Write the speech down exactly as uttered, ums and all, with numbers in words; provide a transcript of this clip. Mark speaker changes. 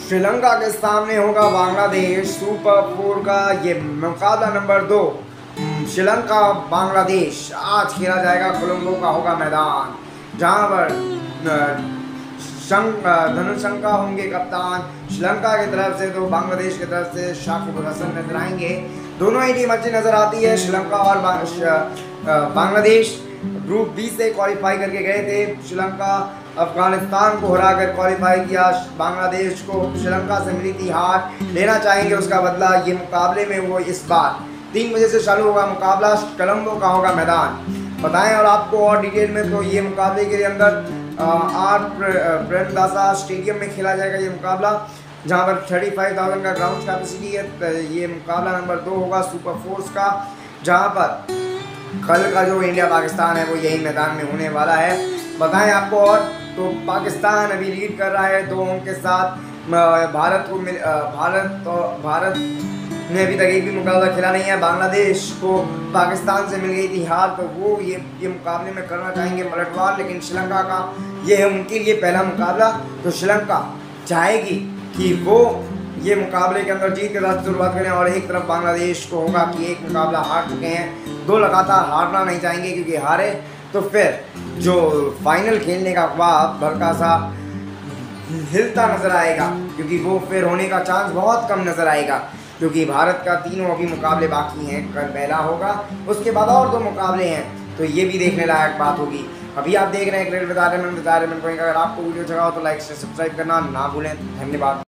Speaker 1: श्रीलंका के सामने होगा बांग्लादेश सुपर फोर का ये मुकाबला नंबर दो। श्रीलंका बांग्लादेश आज खेला जाएगा। कोलंबो का होगा मैदान, जहां पर धनुशंका होंगे कप्तान श्रीलंका की तरफ से, तो बांग्लादेश की तरफ से शाकिब उल हसन नजर आएंगे। दोनों ही टीम अच्छी नजर आती है। श्रीलंका और बांग्लादेश ग्रुप बी से क्वालिफाई करके गए थे। श्रीलंका अफगानिस्तान को हराकर क्वालिफाई किया। बांग्लादेश को श्रीलंका से मिली थी हार, लेना चाहेंगे उसका बदला। ये मुकाबले में वो इस बार तीन बजे से चालू होगा मुकाबला। कोलंबो का होगा मैदान। बताएं और आपको और डिटेल में, तो ये मुकाबले के अंदर आर प्रेमदासा स्टेडियम में खेला जाएगा ये मुकाबला, जहां पर थर्टी फाइव थाउजेंड का ग्राउंड कैपेसिटी है। ये मुकाबला नंबर दो होगा सुपर फोर्स का, जहां पर कल का जो इंडिया पाकिस्तान है वो यही मैदान में होने वाला है। बताएं आपको और, तो पाकिस्तान अभी लीड कर रहा है दो अंक के साथ। भारत को मिल भारत और भारत ने अभी तक एक भी मुकाबला खेला नहीं है। बांग्लादेश को पाकिस्तान से मिल गई थी हार, तो वो ये ये मुकाबले में करना चाहेंगे पलटवार, लेकिन श्रीलंका का ये है उनके लिए पहला मुकाबला। तो श्रीलंका चाहेगी कि वो ये मुकाबले के अंदर जीत के साथ शुरुआत करें, और एक तरफ बांग्लादेश को होगा कि एक मुकाबला हार चुके हैं, दो लगातार हारना नहीं चाहेंगे, क्योंकि हारे तो फिर जो फाइनल खेलने का ख्वाब हल्का सा हिलता नजर आएगा, क्योंकि वो फिर होने का चांस बहुत कम नजर आएगा, क्योंकि भारत का तीनों अभी मुकाबले बाकी हैं। कल पहला होगा, उसके बाद और दो मुकाबले हैं, तो ये भी देखने लायक बात होगी। अभी आप देख रहे हैं क्रिकेट विद आर्यमन। अगर आपको वीडियो अच्छा लगा हो तो लाइक से सब्सक्राइब करना ना भूलें। धन्यवाद।